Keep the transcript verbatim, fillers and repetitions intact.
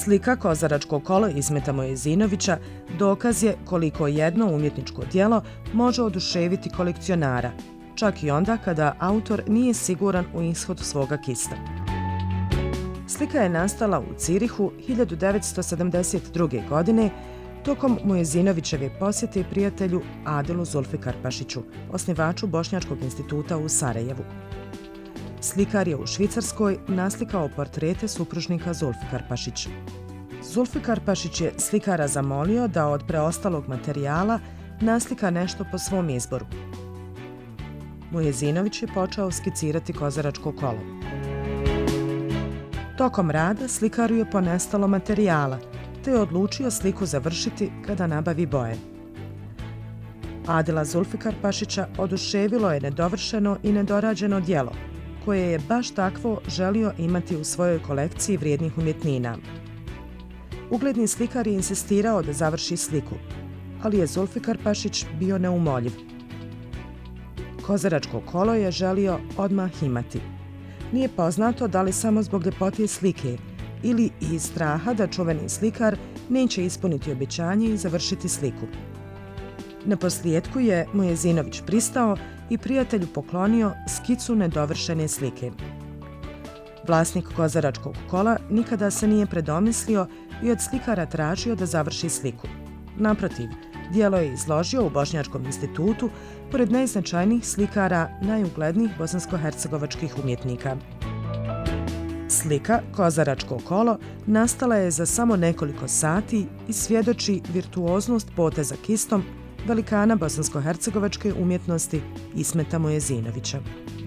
Slika Kozaračko kolo Ismeta Mojezinovića dokaz je koliko jedno umjetničko djelo može oduševiti kolekcionara, čak i onda kada autor nije siguran u ishod svoga kista. Slika je nastala u Cirihu hiljadu devetsto sedamdeset druge. godine tokom Mojezinovićeve posjete prijatelju Adilu Zulfikarpašiću, osnivaču Bošnjačkog instituta u Sarajevu. Slikar je u Švicarskoj naslikao portrete supružnika Zulfikarpašić. Zulfikarpašić je slikara zamolio da od preostalog materijala naslika nešto po svom izboru. Mojezinović je počeo skicirati Kozaračko kolo. Tokom rada slikaru je ponestalo materijala, te je odlučio sliku završiti kada nabavi boje. Adila Zulfikarpašića oduševilo je nedovršeno i nedorađeno djelo, koje je baš takvo želio imati u svojoj kolekciji vrijednih umjetnina. Ugledni slikar je insistirao da završi sliku, ali je Zulfikarpašić bio neumoljiv. Kozaračko kolo je želio odmah imati. Nije poznato da li samo zbog ljepote slike ili iz straha da čuveni slikar neće ispuniti obećanje i završiti sliku. Naposljetku je Mojezinović pristao i prijatelju poklonio skicu nedovršene slike. Vlasnik Kozaračkog kola nikada se nije predomislio i od slikara tražio da završi sliku. Naprotiv, djelo je izložio u Bošnjačkom institutu pored najznačajnijih slikara najuglednijih bosansko-hercegovačkih umjetnika. Slika Kozaračko kolo nastala je za samo nekoliko sati i svjedoči virtuoznost poteza kistom velikana bosansko-hercegovačke umjetnosti Ismeta Mojezinovića.